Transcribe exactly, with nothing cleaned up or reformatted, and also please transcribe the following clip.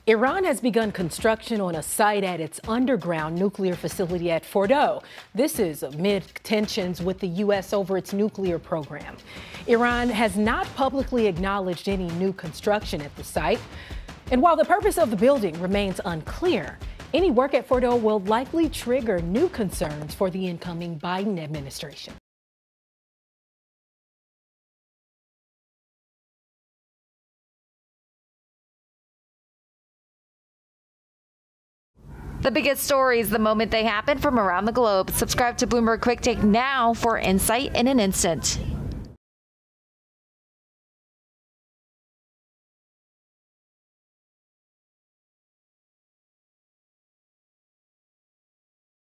Iran has begun construction on a site at its underground nuclear facility at Fordo. This is amid tensions with the U S over its nuclear program. Iran has not publicly acknowledged any new construction at the site. And while the purpose of the building remains unclear, any work at Fordo will likely trigger new concerns for the incoming Biden administration. The biggest stories the moment they happen from around the globe. Subscribe to Bloomberg Quick Take now for insight in an instant.